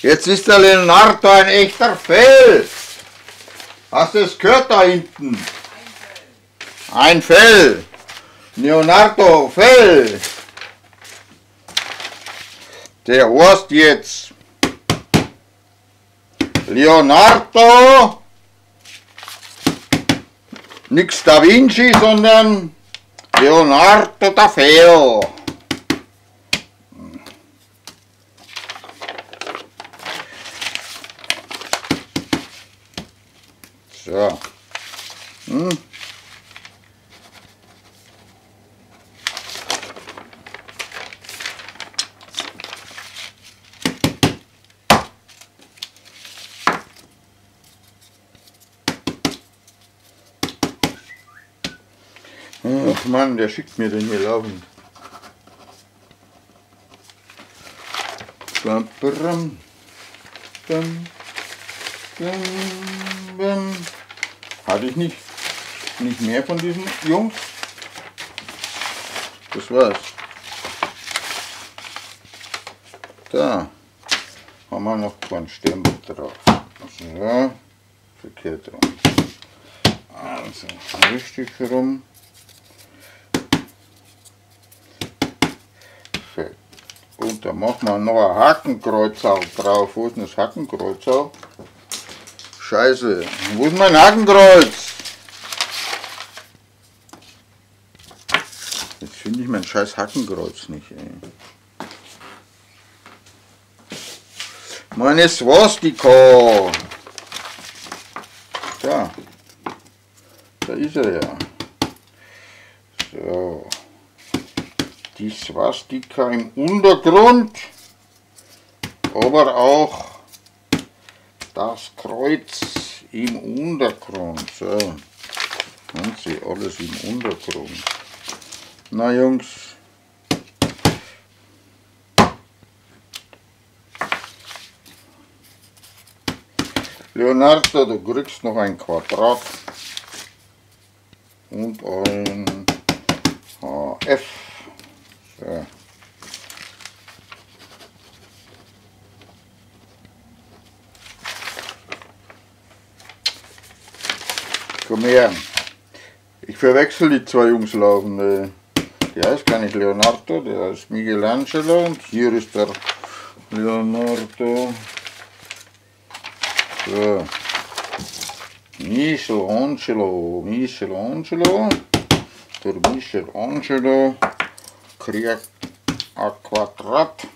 Jetzt ist der Leonardo ein echter Fell. Hast du es gehört da hinten? Ein Fell. Leonardo Fell. Der heißt jetzt Leonardo, nix Da Vinci, sondern Leonardo da Fell. So. Ach Mann, der schickt mir den hier laufend. Bam, bam, bam, bam, bam. Hatte ich nicht mehr von diesen Jungs. Das war's. Da haben wir noch keinen Stempel drauf. So, verkehrt rum. Also richtig rum. Und da machen wir noch ein Hakenkreuz auch drauf. Wo ist denn das Hakenkreuz auch? Scheiße, wo ist mein Hakenkreuz? Jetzt finde ich mein scheiß Hakenkreuz nicht, ey. Meine Swastika. Da ist er ja. So. Die Swastika im Untergrund, aber auch das Kreuz im Untergrund. So, haben Sie alles im Untergrund. Na Jungs, Leonardo, du kriegst noch ein Quadrat und ein HF. So. Komm her. Ich verwechsel die zwei Jungs laufend. Der heißt gar nicht Leonardo, der heißt Michelangelo und hier ist der Leonardo. So. Michelangelo. Der Michelangelo kriegt ein Quadrat.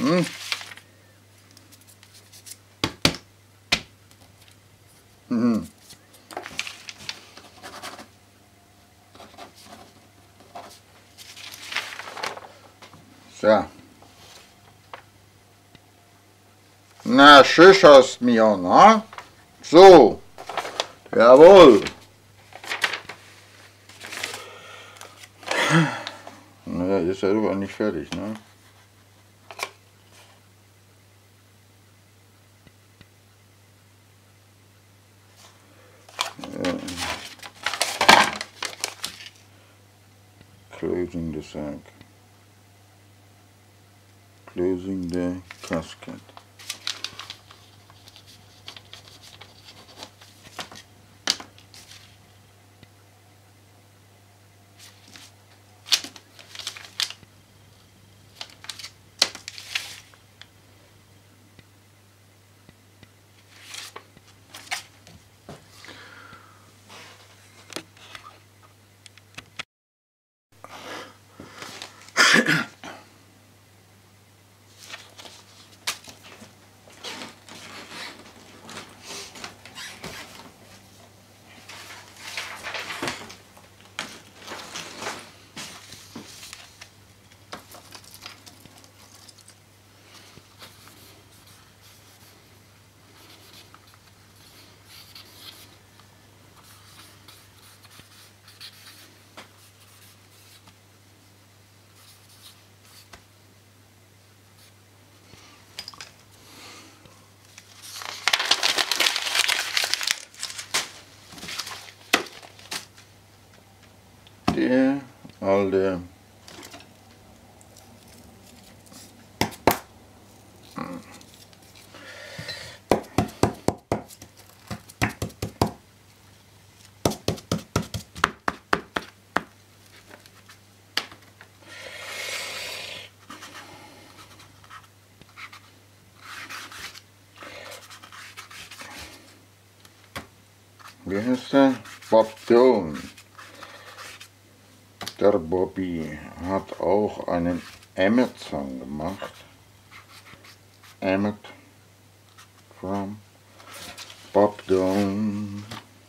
So. Na, schön schaust mich an, ha? So. Jawohl. Naja, ihr seid aber nicht fertig, ne? Ja. Closing the sack. Closing the casket. Der alte wie heißt der? Bob Dylan. Der Bobby hat auch einen Emmett-Song gemacht. Emmett from Bob Dylan.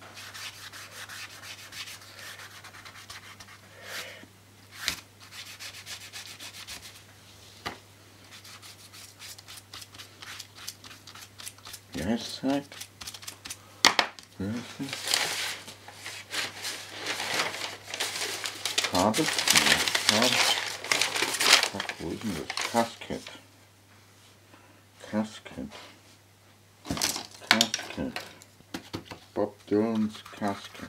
Wie heißt es? Wie heißt es? Kabel? Wo ist denn das? Casket. Casket. Casket. Bob Dylan's Casket.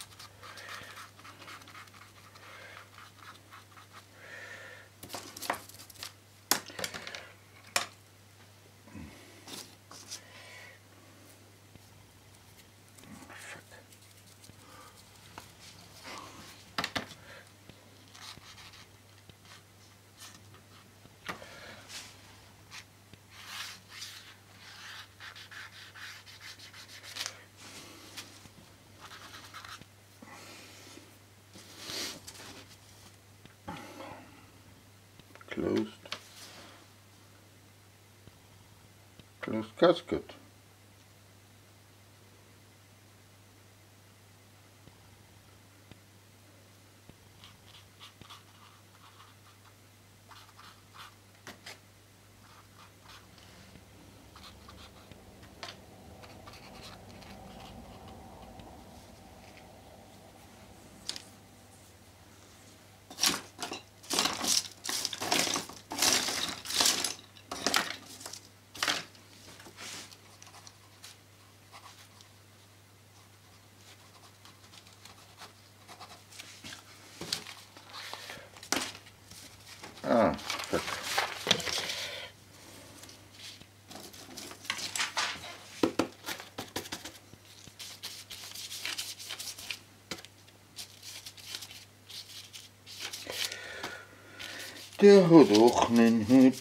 Closed casket. Ah, fuck. Der hat auch einen Hut.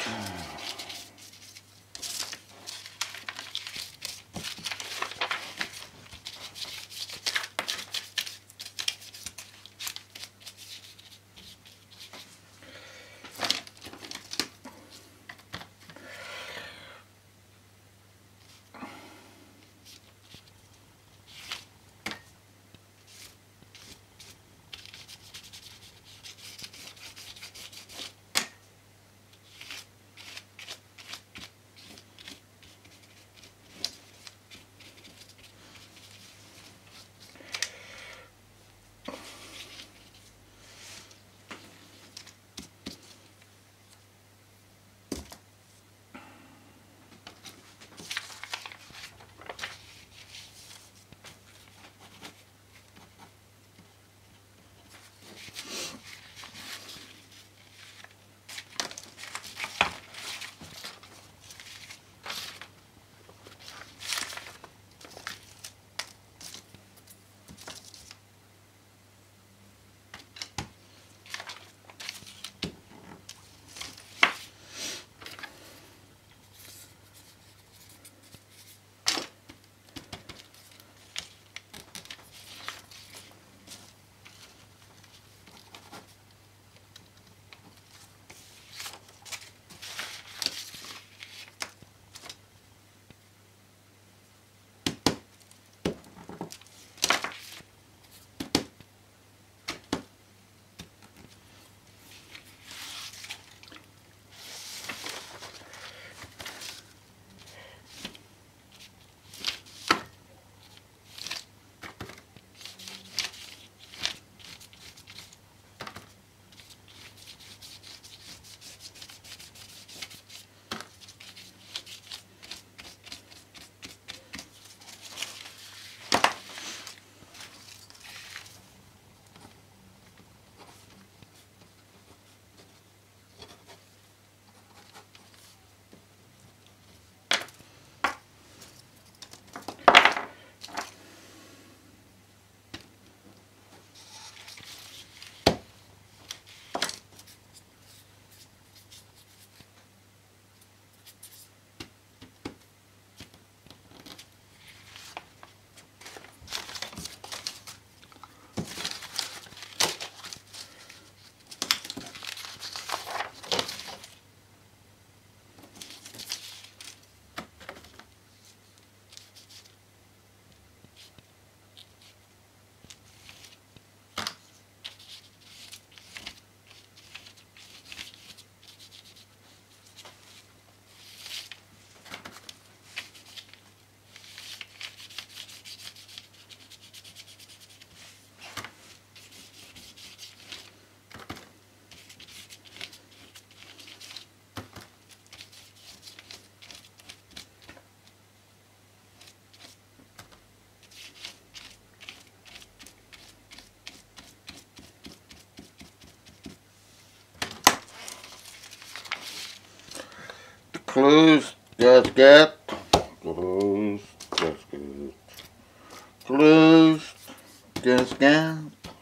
Closed gasket. Closed gasket. Closed gasket.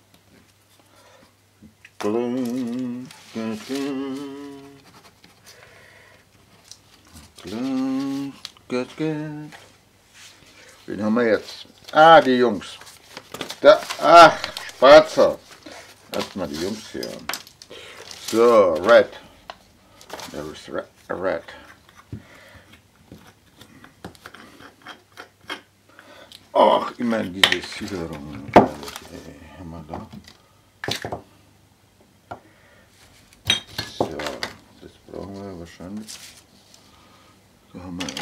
Closed gasket. Closed gasket. Wen haben wir jetzt? Ah, die Jungs. Da, ach, Spatzer. Erstmal die Jungs hier. So, Red. There is red. Ach, immer diese Sicherung. Haben wir da. So, das brauchen wir wahrscheinlich. Da haben wir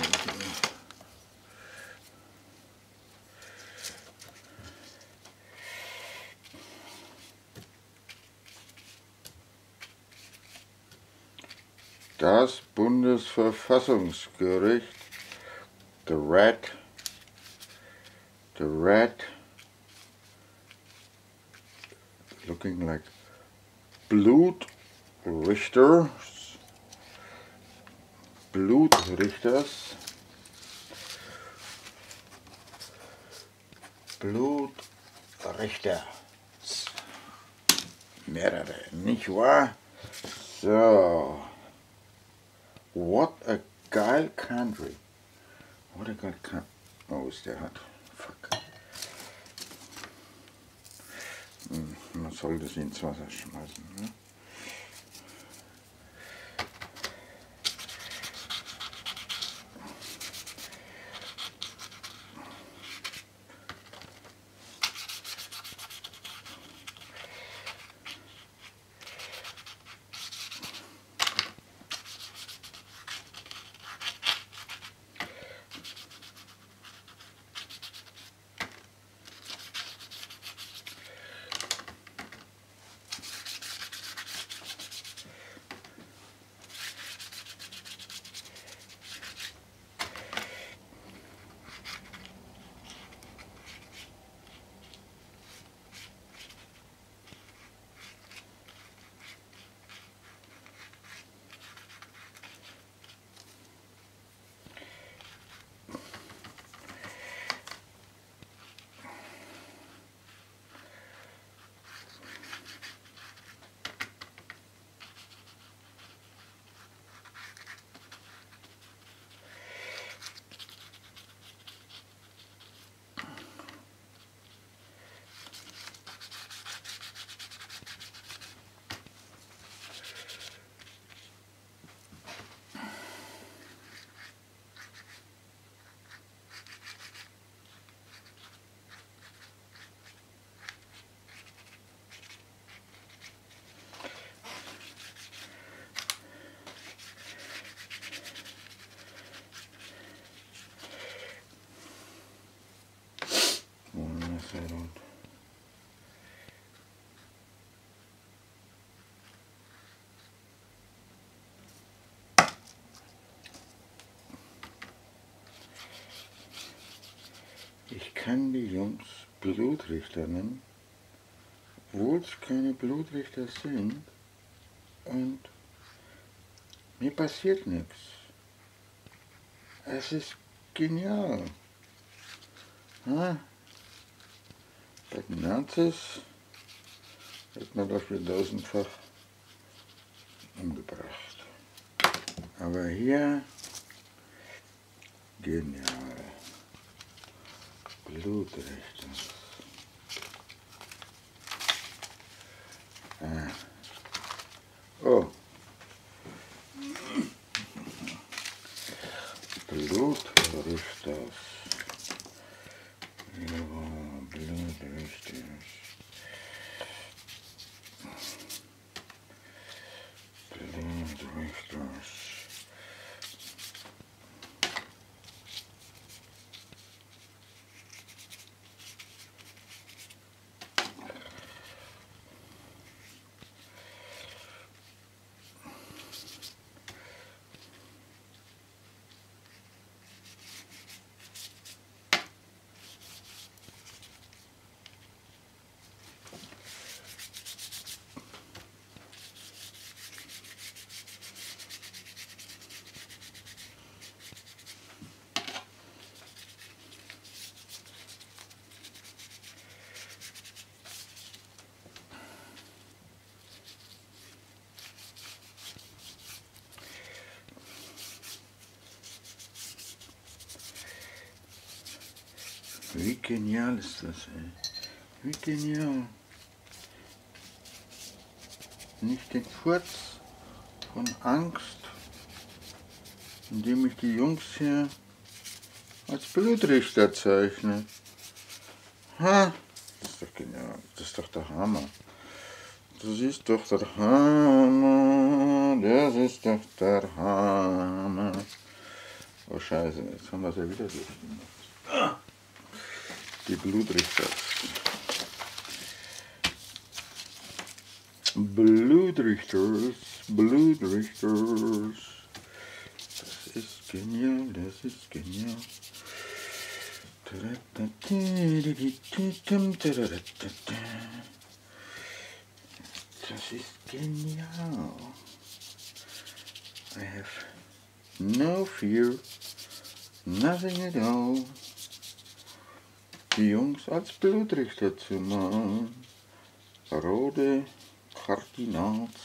das Bundesverfassungsgericht, the red, looking like Blutrichters, mehrere, nicht wahr? So. What a geil country. What a geil country. Oh, ist der hat. Fuck. Man sollte sie ins Wasser schmeißen. Ne? Ich kann die Jungs Blutrichter nennen, obwohl es keine Blutrichter sind, und mir passiert nichts. Es ist genial. Ja? Bei den Nazis wird man dafür tausendfach umgebracht. Aber hier genial. Blutrichter. Oh. Blutrichters. Ja, Blutrichters. Blutrichters. Wie genial ist das, ey. Wie genial. Nicht den Furz von Angst, indem ich die Jungs hier als Blutrichter zeichne. Ha, das ist doch genial. Das ist doch der Hammer. Das ist doch der Hammer. Das ist doch der Hammer. Oh Scheiße, jetzt haben wir es ja wieder durchgemacht. Die Blutrichter. Blutrichters, Blutrichters. Das ist genial, das ist genial. Das ist genial. I have no fear, nothing at all. Die Jungs als Blutrichter zu malen. Rote Kardinals.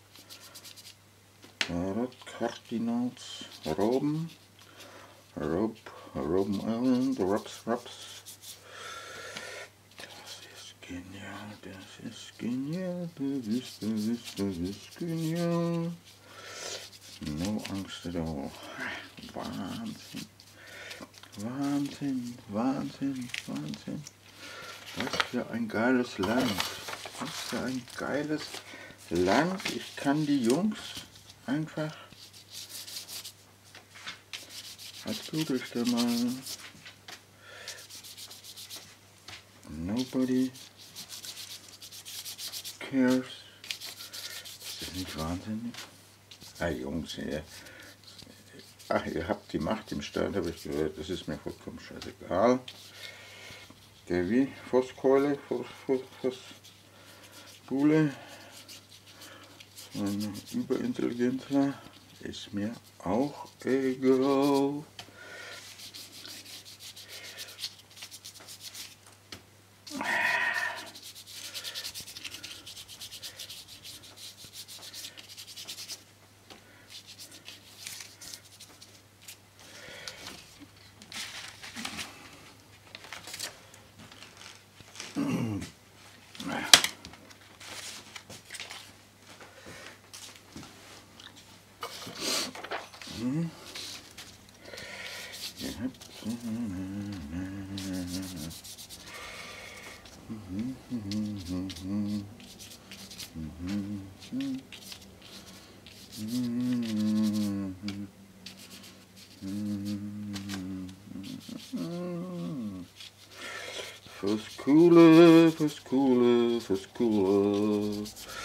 Kardinals. Robben. Robben Island. Robs. Das ist genial, das ist genial. Das ist genial. No Angst at all. Wahnsinn. Wahnsinn, Wahnsinn, Wahnsinn. Was für ein geiles Land. Was für ein geiles Land. Ich kann die Jungs einfach als Blutrichter malen. Nobody cares. Ist das nicht wahnsinnig? Ah, Jungs, ach, ihr habt die Macht im Staat, habe ich gehört. Das ist mir vollkommen scheißegal. Der wie? Vosskeule? Vossbule? So ein Überintelligenter. Ist mir auch egal. Verskule.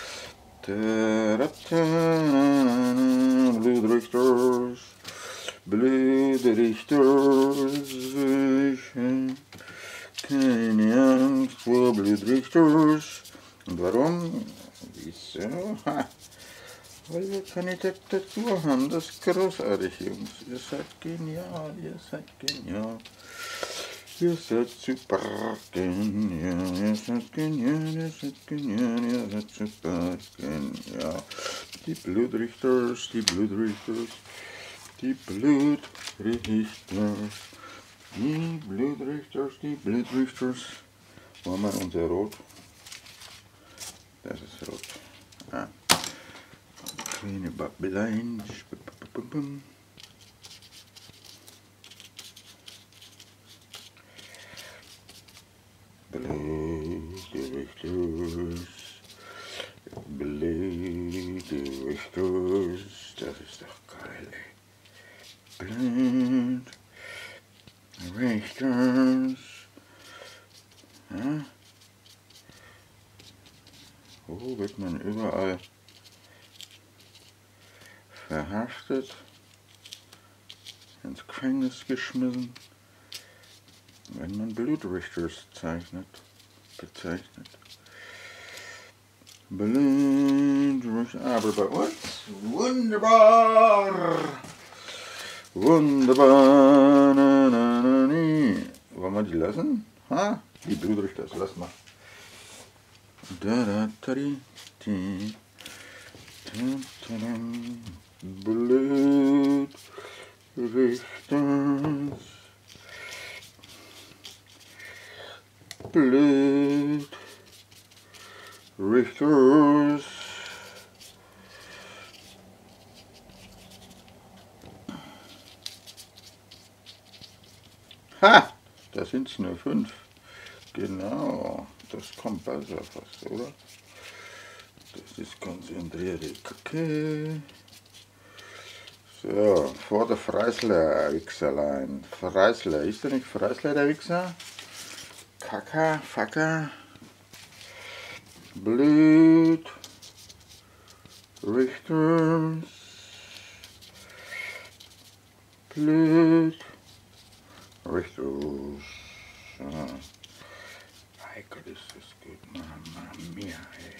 Blutrichters. Keine Angst vor Blutrichters. Und warum? Wieso? Weil wir keine Diktatur haben. Das ist großartig, Jungs. Ihr seid genial, ihr seid genial. Ihr seid super genial, ihr seid genial, ihr seid genial, ihr seid super genial. Die Blutrichters, die Blutrichters, die Blutrichters, die Blutrichters, die Blutrichters. Wo haben wir unser Rot? Das ist Rot. Ah. Kleine Babbelein. Blutrichters, das ist doch geil, ey. Blutrichters. Ja? Wo wird man überall verhaftet, ins Gefängnis geschmissen, wenn man Blutrichters bezeichnet. Aber bei uns wunderbar. Wunderbar. Wollen wir die lassen? Ha? Die Blutrichters, lass mal. Blutrichters. Blut, Richters, ha, da sind es nur 5. Genau, das kommt besser fast, oder? Das ist konzentrierte Kacke. So, vor der Freisler Wichserlein. Freisler, ist der nicht Freisler der Wichser? Kaka, Facker, Blut, Richters, Blut, Richters. Ja. Mein Gott, ist das gut, Mama mia, ey.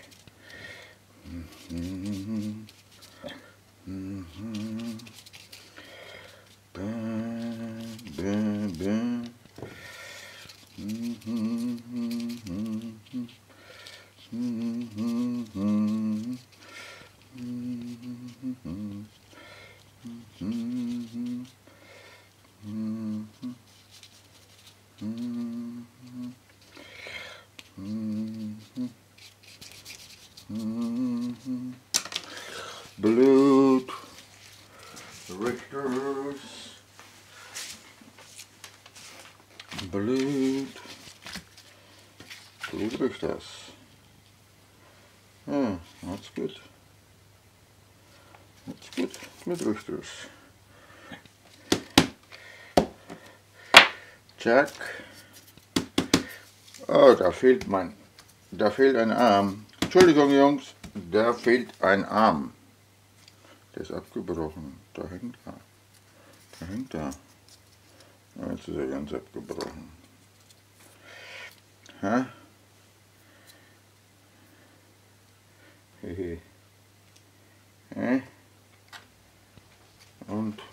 Blut, Richters, Blutrichters. Ja, that's good. That's good, Blutrichters. Jack. Oh, da fehlt ein Arm. Entschuldigung, Jungs, da fehlt ein Arm. Der ist abgebrochen. Da hängt er. Da hängt er. Jetzt ist er ganz abgebrochen. Ha? Hehe. Und?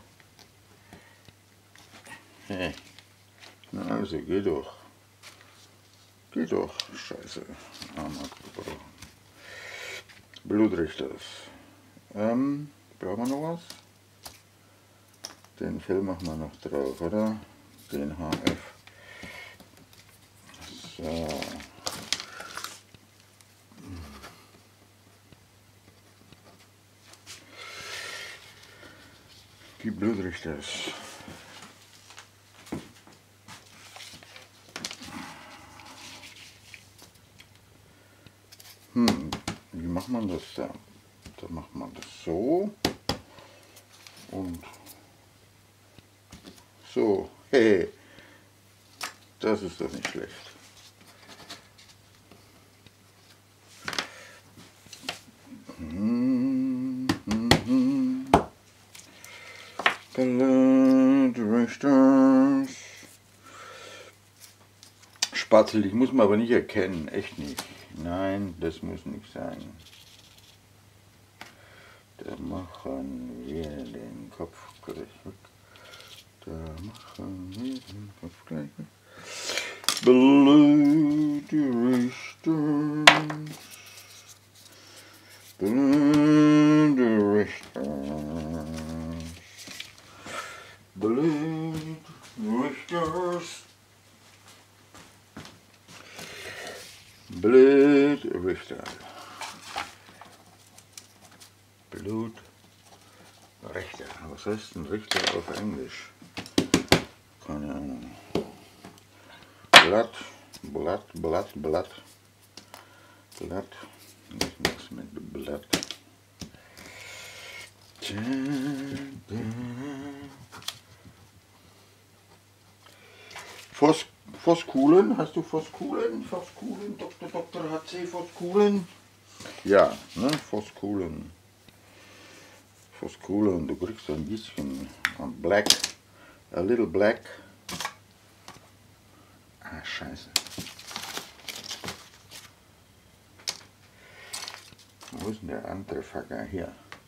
Hey. Na also, geh doch. Geh doch. Scheiße. Arm abgebrochen. Blutrichters. Brauchen wir noch was? Den Film machen wir noch drauf, oder? Den HF. So. Die Blutrichters. Wie macht man das da? Da macht man das so und so. Hey, das ist doch nicht schlecht. Spatzel, ich muss man aber nicht erkennen, echt nicht. Nein, das muss nicht sein. Da machen wir den Kopf gleich weg. Da machen wir den Kopf gleich weg. Blutrichters. Blutrichters. Blutrichters. Blutrichter. Blutrichter. Was heißt ein Richter auf Englisch? Keine Ahnung. Blatt. Nichts mit Blatt. Voskuhlen, hast du Voskuhlen? Voskuhlen, Dr. HC Voskuhlen? Ja, ne, Voskuhlen. Voskuhlen, du kriegst ein bisschen Black, a little black. Ah, scheiße. Wo ist denn der andere Facker hier?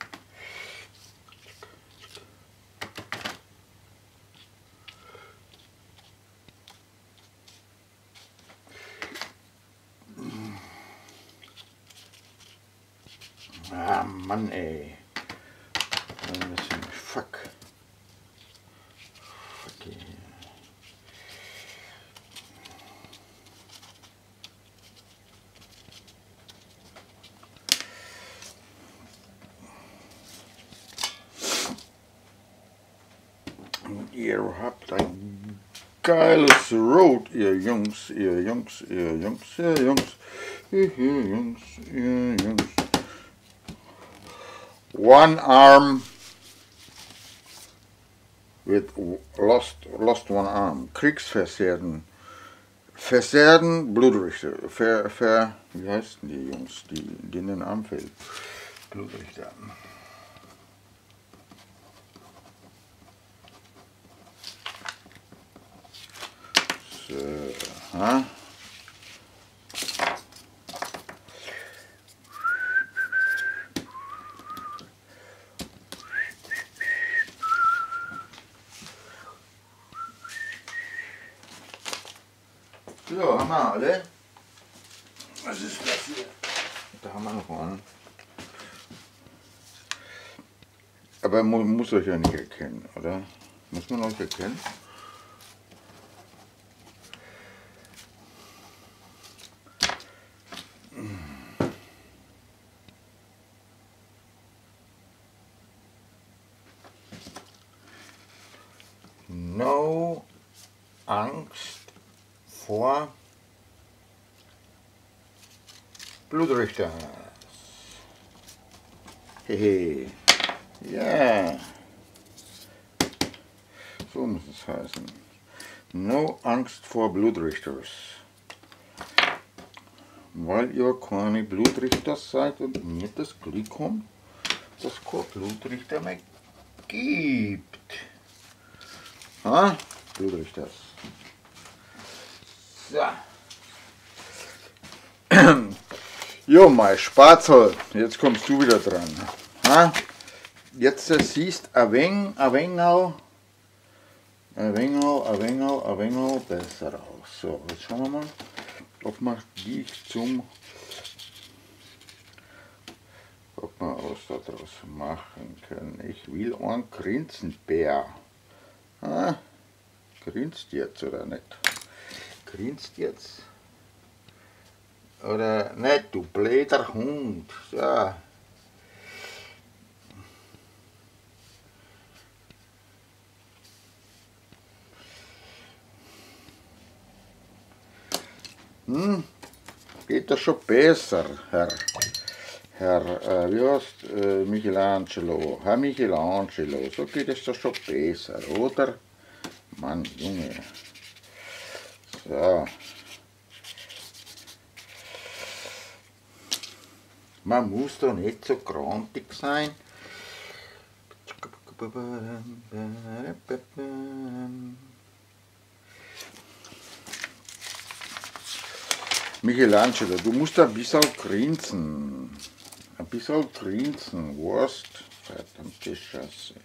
Ah, Mann, ey. Fuck. Ihr habt ein geiles Rot, ihr Jungs, ihr Jungs, ihr Jungs, ihr Jungs, ihr Jungs, ihr Jungs. One arm with lost one arm. Kriegsversehrten. Versehrten Blutrichter. Wie heißen die Jungs, die in den Arm fehlt? Blutrichter. So, ha? So, haben wir alle. Was ist das hier? Da haben wir noch einen. Aber man muss euch ja nicht erkennen, oder? Muss man euch erkennen? No Angst vor Blutrichter. Hehe. Ja. So muss es heißen. No Angst vor Blutrichters. Weil ihr keine Blutrichter seid und mir das Glück habt, dass es keine Blutrichter mehr gibt. Ha? Blutrichters. So. Jo, mein Spatzel, jetzt kommst du wieder dran. Ha? Jetzt siehst ein wenig besser aus. So, jetzt schauen wir mal, ob wir was daraus machen können. Ich will einen Grinsenbär. Ha? Grinst jetzt oder nicht? Grinst jetzt? Oder nicht, du blöder Hund. So. Geht das schon besser, Herr, wie heißt Michelangelo? Herr Michelangelo, so geht es doch schon besser, oder? Mann, Junge. So. Man muss doch nicht so grantig sein. Michelangelo, du musst ein bisschen grinsen. Ein bisschen grinsen, Wurst. Verdammte Scheiße.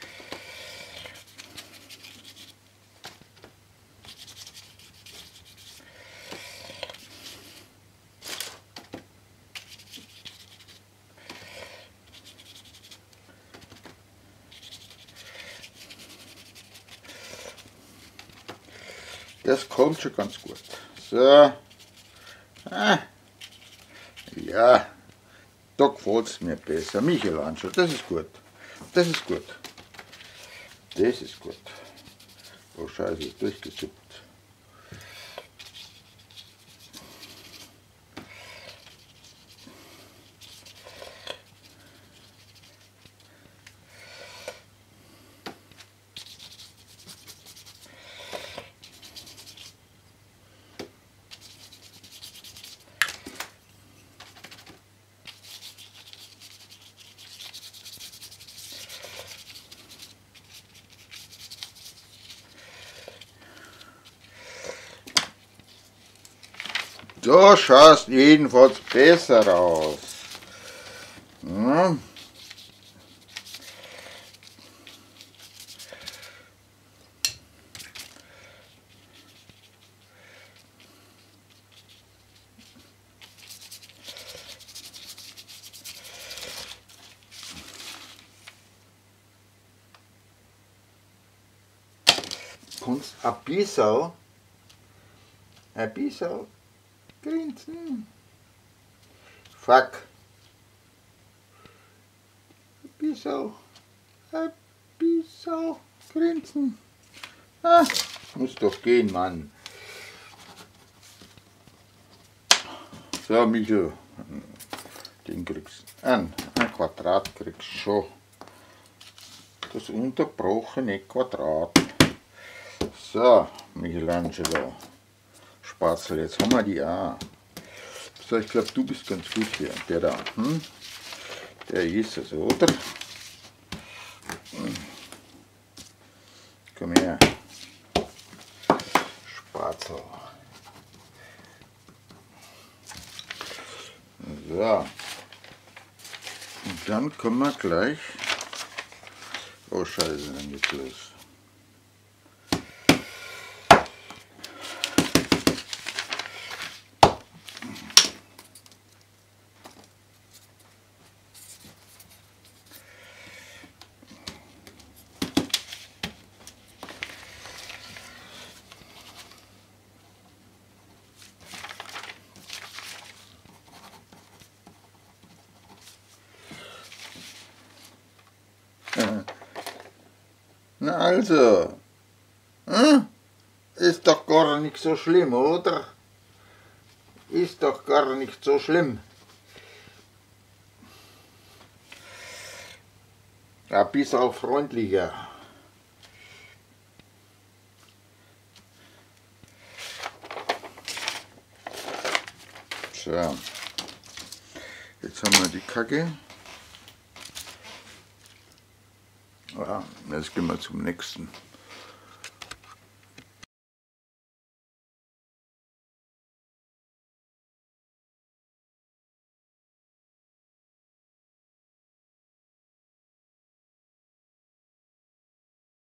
Das kommt schon ganz gut. So. Ah. Ja, da gefällt es mir besser. Michelangelo, das ist gut. Das ist gut. Das ist gut. Oh Scheiße, durchgesuppt. Du schaust jedenfalls besser aus. Ja. Kannst ein bisschen grinsen. Fuck. Ein bisschen grinsen. Ah, muss doch gehen, Mann. So, Michel, den kriegst du an. Ein Quadrat kriegst du schon. Das unterbrochene Quadrat. So, Michelangelo. Spatzel, jetzt haben wir die auch. So, ich glaube, du bist ganz gut hier. Der da. Der ist es, oder? Komm her. Spatzel. So. Und dann können wir gleich. Oh Scheiße, dann geht's los. Na also, ist doch gar nicht so schlimm, oder? Ist doch gar nicht so schlimm. Ein bisschen freundlicher. So, jetzt haben wir die Kacke. Ja, jetzt gehen wir zum nächsten.